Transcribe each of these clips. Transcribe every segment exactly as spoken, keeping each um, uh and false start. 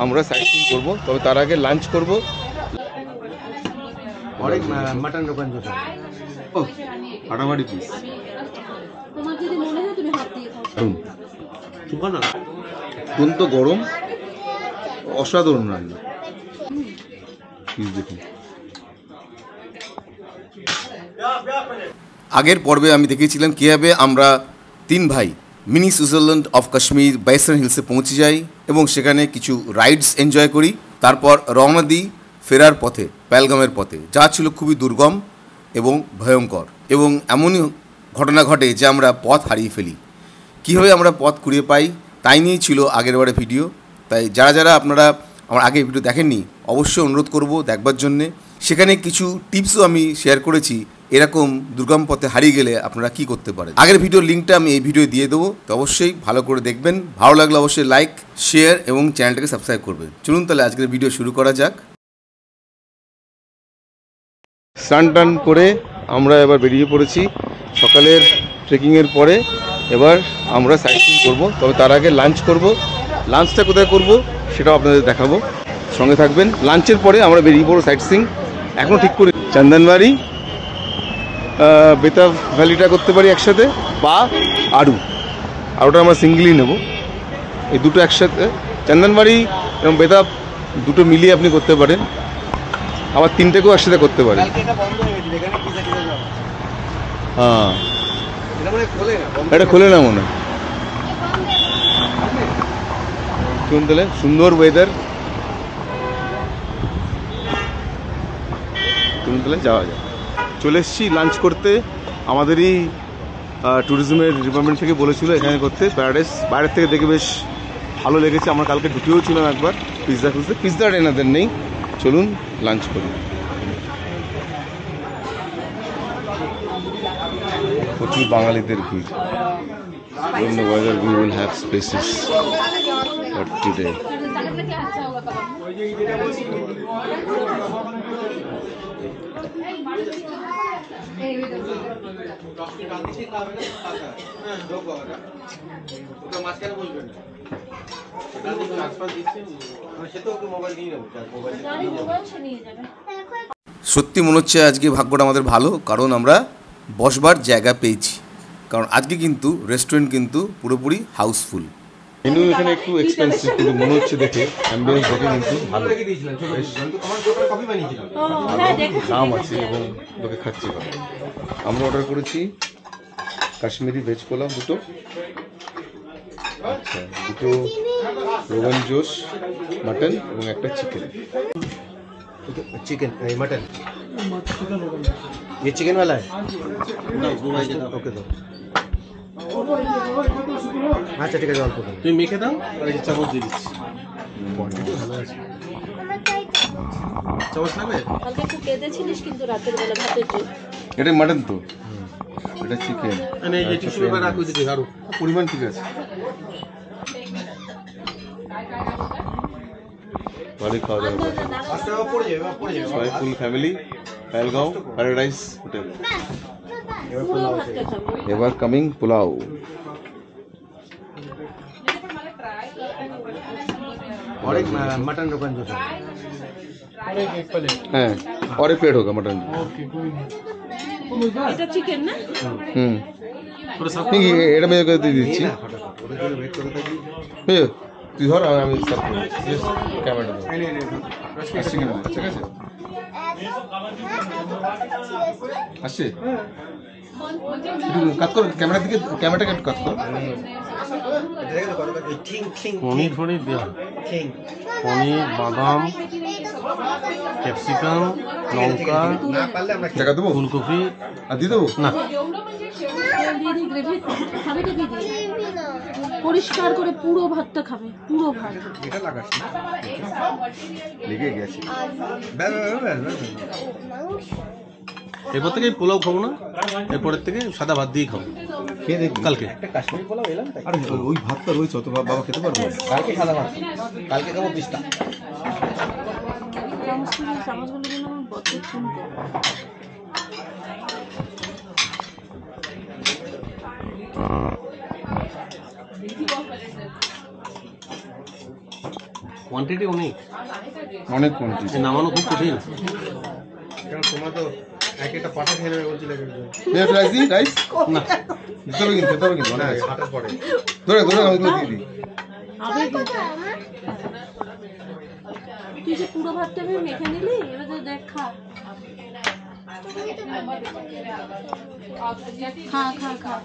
আমরা site seeing করবো, তবে তার আগে লাঞ্চ করবো। অনেক মাটন দোকান আছে, ও ফাটাফাটি পিস, তোমার যদি মনে হয় তুমি হাত দিয়ে খাও। সুপার না, অত্যন্ত গরম, অসাধারণ রান্না। পিস দেখুন। আগের পর্বে আমি দেখিয়েছিলাম কীভাবে আমরা তিন ভাই mini Switzerland of Kashmir Baisaran হিলসে পৌঁছে যাই এবং সেখানে কিছু রাইডস এনজয় করি। তারপর রওনা দিই ফেরার পথে, পেহেলগামের পথে, যা ছিল খুবই দুর্গম এবং ভয়ঙ্কর। এবং এমনই ঘটনা ঘটে যে আমরা পথ হারিয়ে ফেলি। কীভাবে আমরা পথ কুড়িয়ে পাই তাই নিয়েই ছিল আগের বারে ভিডিও। তাই যারা যারা আপনারা আমার আগের ভিডিও দেখেননি অবশ্যই অনুরোধ করব দেখবার জন্যে। সেখানে কিছু টিপসও আমি শেয়ার করেছি, এরকম দুর্গম পথে হারিয়ে গেলে আপনারা কি করতে পারেন। আগের ভিডিওর লিঙ্কটা আমি এই ভিডিও দিয়ে দেবো, তো অবশ্যই ভালো করে দেখবেন। ভালো লাগলে অবশ্যই লাইক, শেয়ার এবং চ্যানেলটাকে সাবস্ক্রাইব করবেন। চলুন তাহলে আজকের ভিডিও শুরু করা যাক। স্নান টান করে আমরা এবার বেরিয়ে পড়েছি সকালের ট্রেকিংয়ের পরে। এবার আমরা সাইট সিইং করবো, তবে তার আগে লাঞ্চ করব। লাঞ্চটা কোথায় করব সেটাও আপনাদের দেখাবো, সঙ্গে থাকবেন। লাঞ্চের পরে আমরা বেরিয়ে পড়বো সাইট সিইং। এখনও ঠিক করে চন্দনবাড়ি বেতাব ভ্যালিটা করতে পারি একসাথে, বা আরু, আর ওটা আমরা সিঙ্গেলি নেব। এই দুটো একসাথে, চন্দনবাড়ি এবং বেতাব দুটো মিলিয়ে আপনি করতে পারেন, আবার তিনটেকেও একসাথে করতে পারেন। হ্যাঁ, এটা খোলে না মনে হয়। শুনুন তাহলে, সুন্দর ওয়েদার, শুনুন তাহলে যাওয়া যায়। চলে এসেছি লাঞ্চ করতে। আমাদেরই ট্যুরিজমের ডিপার্টমেন্ট থেকে বলেছিল এখানে করতে প্যারাডাইস। বাইরের থেকে দেখে বেশ ভালো লেগেছে। আমরা কালকে ঢুকেও ছিলাম একবার পিৎজা খুঁজতে, পিৎজাটা এনাদের নেই। চলুন লাঞ্চ করি। প্রচুর বাঙালিদের ভিড়। whether we will have spaces but today সত্যি মনে হচ্ছে আজকে ভাগ্যটা আমাদের ভালো, কারণ আমরা বসবার জায়গা পেয়েছি। কারণ আজকে কিন্তু রেস্টুরেন্ট কিন্তু পুরোপুরি হাউসফুল। মেনু এখানে একটু এক্সপেন্সিভ কিন্তু মনে হচ্ছে দেখে, অ্যাম্বিয়েন্স দেখে কিন্তু ভালো, দাম আছে এবং লোকে খাচ্ছি ভালো। আমরা অর্ডার করেছি কাশ্মীরি ভেজ পোলাও দুটো, আচ্ছা দুটো রোগান জোশ মাটন এবং একটা চিকেন। चिकन मटन, ये चिकन वाला है। ओके दो, আচ্ছা ঠিক আছে, অল্প তুমি মেখে দাও আর এই চামচ দিয়ে দিচ্ছি। কোয়ান্টিটি ভালো আছে। চামচ লাগবে? কালকে একটু কেঁদেছিলিস কিন্তু রাতের বেলা ভাতের জন্য। এটা মাটন তো, এটা চিকেন। মানে এই টিস্যু পেপার রাখো দিদি, আরো পরিমাণ ঠিক আছে। ভালো খাওয়া দাওয়া করে। আচ্ছা পড়ে যাবে, পড়ে যাবে। সবাই full family Pahalgam paradise hotel. এবার কামিং পোলাও। অনেক মাটন দোকান আছে, হ্যাঁ और एक प्लेट होगा मटन। এটা চিকেন না? হুম, এটা মেয়ে করে দিয়ে দিচ্ছি। তুই ধর আমি ক্যামেরা আসছে কিনা, ঠিক আছে আসছে। কাজ করো ক্যামেরার দিকে, ক্যামেরাটাকে একটু কাজ করো। পনির ফনির দেওয়া, পনির, বাদাম, ক্যাপসিকাম, লঙ্কা, টাকা দেবো, ফুলকপি আর দিয়ে দেবো না। পরিষ্কার করে পুরো ভাতটা খাবে, পুরো ভাত। এটা লাগাস না, লেগে গেছে। এরপর থেকে পোলাও খাবো না, এরপরের থেকে সাদা ভাত দিয়ে খাবো। খেয়ে দেখবি কালকে একটা কাশ্মীরি পোলাও এলাম। আরে ওই ভাতটা রয়েছে, তো বাবা খেতে পারবে? কালকে সাদা ভাত, কালকে খাবো পিস্তা। চামচগুলো যেন আমার বদ্ধ শুনতে। কোয়ান্টিটি অনেক, অনেক কোয়ান্টিটি। এ নামানো খুব কঠিন। কারণ তোমরা তো এক একটা পাটা খেয়ে নেবে বলছিলে রাইস দি রাইস না দিতে হবে কিন্তু দিতে হবে কিন্তু না হাতের পরে ধরে ধরে আমাকে দিয়ে দিই। আবে কিন্তু তুই যে পুরো ভাতটা ভেবে মেখে নিলি, এবার তো দেখ খা খা খা খা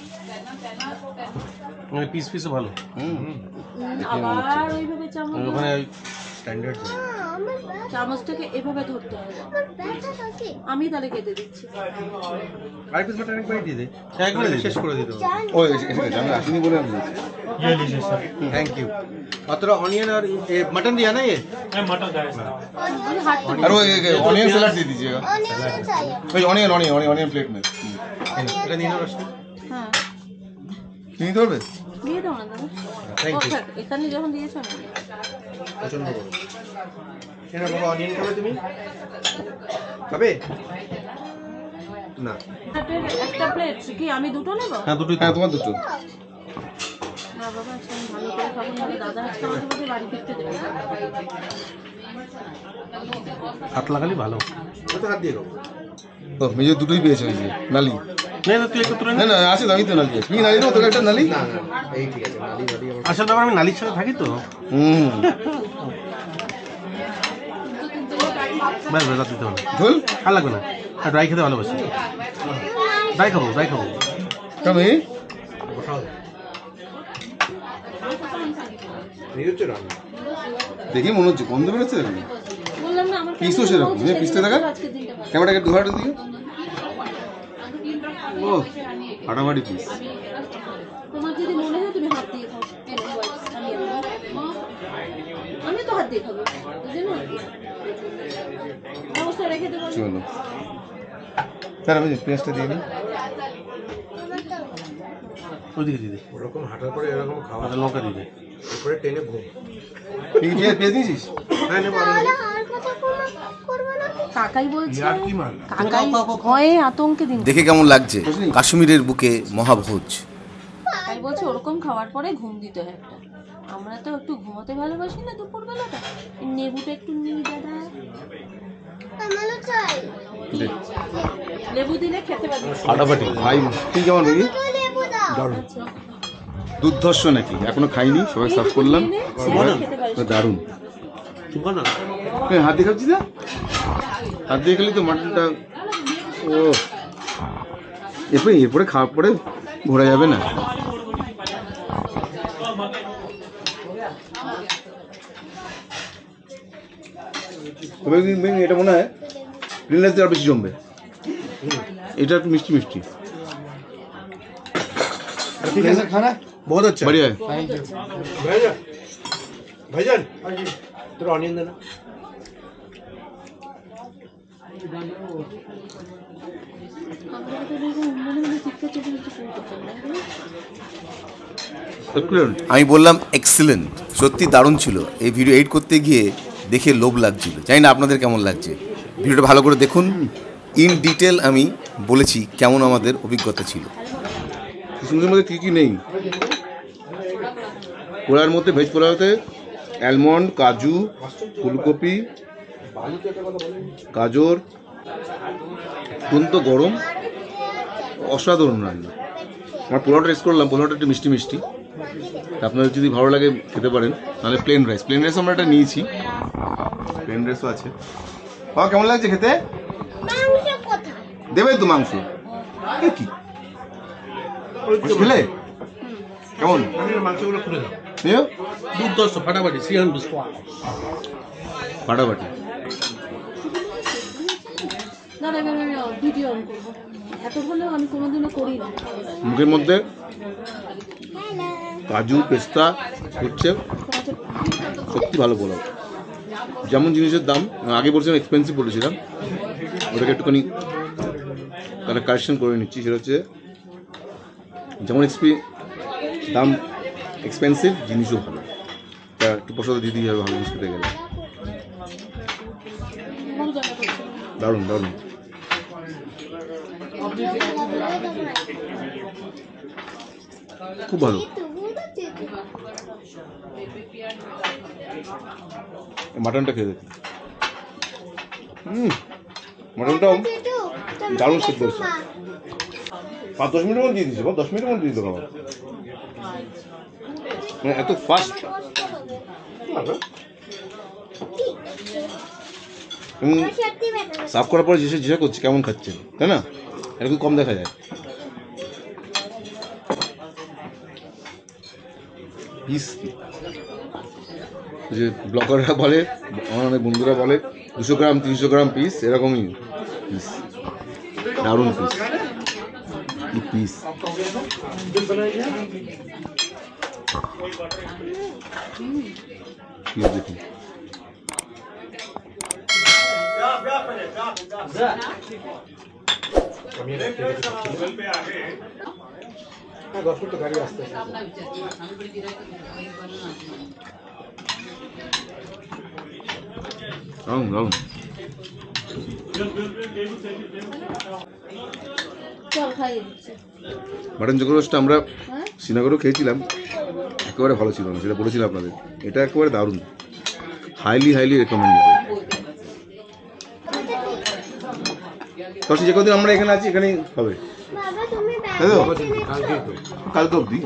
পিস পিসও ভালো। হুম আবার ওইভাবে চামচ ওখানে স্ট্যান্ডার্ড চামচটাকে এভাবে ধরতে হবে। আমি তাহলে কেটে দিচ্ছি। আর পিস বাটার একবার দিয়ে দে, একবারে শেষ করে দিতে হবে। ওই এসে গেছে, আমি আসিনি বলে আমি বলছি। Thank you. और तेरा ऑनियन और ये मटन दिया ना ये? আমি হাত আর ওই অনিয়ন স্যালাড দিয়ে दीजिएगा। ওই onion onion onion onion plate में এটা নিয়ে নাও রসটা। হ্যাঁ নিয়ে নিতে পারবে? দিয়ে দাও না দাদা। Thank you. ও, থাক, এখানে যখন দিয়েছো না পছন্দ করো। এরা বাবা অনিয়ন খাবে তুমি? খাবে? না। একটা- একটা প্লেট কি আমি দুটো নেব? হ্যাঁ দুটোই হ্যাঁ তোমার দুটো। না বাবা আজকে আমি ভালো করে খাবো না, দাদা আজকে আমাকে বলছে বাড়ি ফিরতে দেবে না। হাত লাগালি ভালো। কত হাত দিয়ে খাবো? ও মেজে দুটোই পেয়েছে ওই যে নালি। না না তুই একটু তুলে না নে। না আছে তো, আমি তো নালি আছে। কি নালি দাও তোকে একটা নালি? না না এই ঠিক আছে, নালি নালি আমার আসল ব্যাপার আমি নালির সাথে থাকি তো। হুম ব্যাস ব্যাস আর দিতে হবে না। ধুল আর লাগবে না। আর ড্রাই খেতে ভালোবাসি। ড্রাই খাবো ড্রাই খাবো। তুমি বসাও। এই হচ্ছে রান্না। দেখি মনে হচ্ছে গন্ধ বেরোচ্ছে এখানে। বললাম না আমার পিসও সেরকম, এই পিসটা দেখা। আজকে দিনটা ভালো। ক্যামেরাটাকে দুহাটা দিকে। ও ফাটাফাটি পিস। তোমার যদি মনে হয় তুমি হাত দিয়ে খাও। এনে wipes, আমি আনবো। আমি তো হাত দিয়ে খাবো বুঝলি না? অবস্থা রেখে দেবো। চলো স্যার আমি পেঁয়াজটা দিয়ে নিই। ওইদিকে দিদি। ওরকম হাঁটার পরে এরকম খাওয়া, আর লঙ্কা দিদি। এরপরে টেনে ঘুম। এই পেঁয়াজ পেঁয়াজ দিয়েছিস? হ্যাঁ নেবো আরো নেবো। কাকাই বলছে ইয়ার কি মাল? কাকাই ভয়ে আতঙ্কে দিন দেখে কেমন লাগছে কাশ্মীরের বুকে মহাভোজ। কাকাই বলছে ওরকম খাওয়ার পরে ঘুম দিতে হয় একটা। আমরা তো একটু ঘুমোতে ভালোবাসি না দুপুর বেলাটা। লেবুটা একটু নিয়ে দাদা। লেবু দিলে খেতে পারবি। ফাটাফাটি ভাই তুই কেমন দেখি? দারুণ দুর্ধর্ষ নাকি এখনো খাইনি, সবাই সার্ভ করলাম। খেতে পারিস। দারুণ। চুপা না। এই হাত দিয়ে খাচ্ছি না, হাত দিয়ে খেলি তো মাটনটা। ও এরপরে এরপরে খাওয়ার পরে ঘোরা যাবে না। তবে এটা মনে হয় রিলাইজ আর বেশি জমবে। এটা একটু মিষ্টি মিষ্টি। ठीक है सर, खाना बहुत अच्छा बढ़िया है। भाईजान भाईजान तेरा ऑनियन देना। আমরা তো দেখো মনে মনে চিৎকার চেঁচিয়ে কিছু ফোন করতাম না। আমি বললাম এক্সিলেন্ট, সত্যি দারুণ ছিল। এই ভিডিও এডিট করতে গিয়ে দেখে লোভ লাগছিল, জানি না আপনাদের কেমন লাগছে। ভিডিওটা ভালো করে দেখুন, ইন ডিটেল আমি বলেছি কেমন আমাদের অভিজ্ঞতা ছিল। কিশমিশের মধ্যে কী কী নেই, পোলার মধ্যে ভেজ পোলাওতে অ্যালমন্ড, কাজু, ফুলকপি, গাজর, অত্যন্ত গরম, অসাধারণ রান্না। আমার পোলাওটা টেস্ট করলাম, পোলাওটা একটু মিষ্টি মিষ্টি। আপনাদের যদি ভালো লাগে খেতে পারেন, নাহলে প্লেন রাইস প্লেন রাইস আমরা এটা নিয়েছি, প্লেন রাইসও আছে। বাবা কেমন লাগছে খেতে? দেবে তো মাংস কি খেলে কেমন মাংসগুলো খুলে দাও। নিও দুর্ধর্ষ ফাটাফাটি থ্রি হান্ড্রেড ফাটাফাটি। দাদা এবার ভিডিও অন করবো। এত ভালো আমি কোনোদিনও করি না। মুখের মধ্যে কাজু পেস্তা হচ্ছে, সত্যি ভালো পোলাও। যেমন জিনিসের দাম আগে বলছিলাম এক্সপেন্সিভ বলেছিলাম, ওটাকে একটুখানি তাহলে কারেকশন করে নিচ্ছি। সেটা হচ্ছে যেমন এক্সপি দাম এক্সপেন্সিভ, জিনিসও ভালো। তা একটু পয়সা দিতেই হবে ভালো জিনিস খেতে গেলে। দারুণ দারুণ। খুব ভালো। মাটনটা খেয়ে দেখি। হুম, মাটনটাও দারুণ সিদ্ধ হয়েছে। পাঁচ দশ মিনিটের মধ্যে দিয়ে দিচ্ছে, দশ মিনিটের মধ্যে দিয়ে দিতে খাবার, মানে এত ফাস্ট। সাফ করার পরে জিজ্ঞাসা জিজ্ঞাসা করছি কেমন খাচ্ছেন, তাই না? এটা খুব কম দেখা যায়। পিস যে ব্লগাররা বলে, আমার অনেক বন্ধুরা বলে দুশো গ্রাম তিনশো গ্রাম পিস, এরকমই পিস, দারুণ পিস। কি পিস! পিস দেখুন। দারুণ দারুণ। মাটন চক্র রোস্টটা আমরা শ্রীনগরেও খেয়েছিলাম, একেবারে ভালো ছিল না, সেটা বলেছিলাম আপনাদের। এটা একেবারে দারুণ, হাইলি হাইলি রেকমেন্ডেড। যে কদিন আমরা এখানে আছি এখানেই হবে, কালকে অব্দি।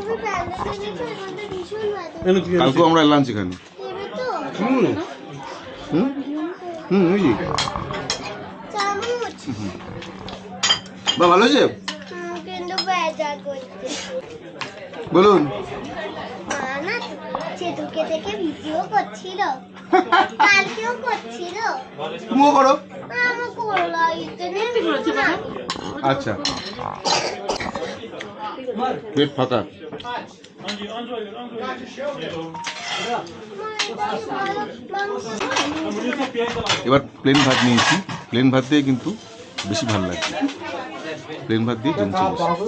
কালকেও আমরা লাঞ্চ এখানে। হুম হুম হুম বা ভালো হয়েছে বলুন। তুমিও করো। আচ্ছা, পেট ফাঁকা। এবার প্লেন ভাত নিয়েছি, প্লেন ভাত দিয়ে কিন্তু বেশি ভালো লাগছে, প্লেন ভাত দিয়ে জমছে।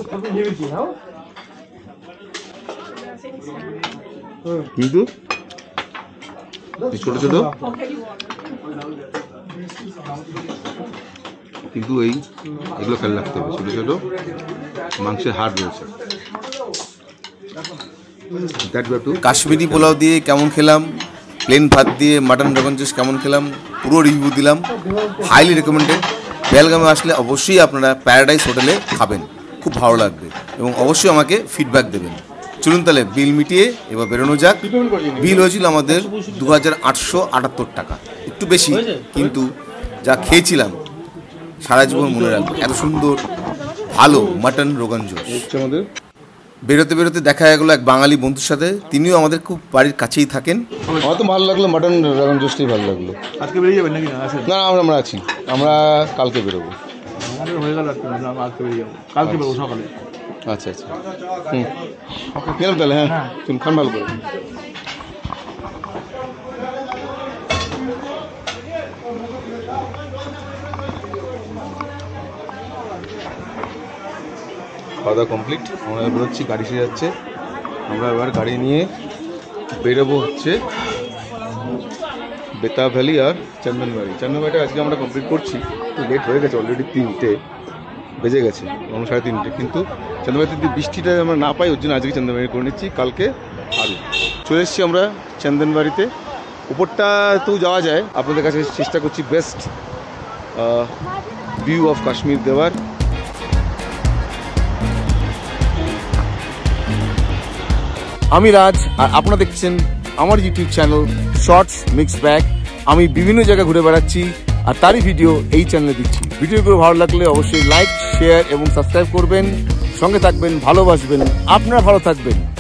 কিন্তু ছোট ছোট কিন্তু এই এগুলো খেয়াল রাখতে হবে, ছোট ছোট মাংসের হাড় রয়েছে। কাশ্মীরি পোলাও দিয়ে কেমন খেলাম, প্লেন ভাত দিয়ে মাটন রগন জোশ কেমন খেলাম, পুরো রিভিউ দিলাম। Highly recommended. বেলগামে আসলে অবশ্যই আপনারা প্যারাডাইস হোটেলে খাবেন, খুব ভালো লাগবে এবং অবশ্যই আমাকে ফিডব্যাক দেবেন। চলুন তাহলে বিল মিটিয়ে এবার বেরোনো যাক। বিল হয়েছিল আমাদের দু হাজার আটশো আটাত্তর টাকা, একটু বেশি, কিন্তু যা খেয়েছিলাম সারা জীবন মনে রাখবো। এত সুন্দর ভালো মাটন রোগান জোশ। আমাদের বেরোতে বেরোতে দেখা গেলো এক বাঙালি বন্ধুর সাথে, তিনিও আমাদের খুব বাড়ির কাছেই থাকেন। আমার তো ভালো লাগলো, মাটন রোগান জোশটাই ভালো লাগলো। আজকে বেরিয়ে যাবেন নাকি? না, আমরা আমরা আছি, আমরা কালকে বেরোবো। আমাদের হয়ে গেল, আজকে বেরিয়ে যাবো, কালকে বেরোবো সকালে। আচ্ছা আচ্ছা, হুম গেলাম তাহলে। হ্যাঁ, তুমি খান ভালো করে। খাওয়া দাওয়া কমপ্লিট, আমরা বেরোচ্ছি, গাড়ি এসে যাচ্ছে। আমরা এবার গাড়ি নিয়ে বেরোবো হচ্ছে বেতা ভ্যালি আর চন্দনবাড়ি। চন্দনবাড়িটা আজকে আমরা কমপ্লিট করছি, লেট হয়ে গেছে, অলরেডি তিনটে বেজে গেছে, আমরা সাড়ে তিনটে। কিন্তু চন্দনবাড়িতে যদি বৃষ্টিটা আমরা না পাই, ওর জন্য আজকে চন্দনবাড়ি করে নিচ্ছি, কালকে আরও। চলে এসেছি আমরা চন্দনবাড়িতে। উপরটাতেও যাওয়া যায়, আপনাদের কাছে চেষ্টা করছি বেস্ট ভিউ অফ কাশ্মীর দেওয়ার। আমি রাজ, আর আপনারা দেখছেন আমার YouTube channel shorts mix bag. আমি বিভিন্ন জায়গায় ঘুরে বেড়াচ্ছি, আর তারই ভিডিও এই চ্যানেলে দিচ্ছি। ভিডিওগুলো ভালো লাগলে অবশ্যই লাইক, শেয়ার এবং সাবস্ক্রাইব করবেন, সঙ্গে থাকবেন, ভালোবাসবেন। আপনারা ভালো থাকবেন।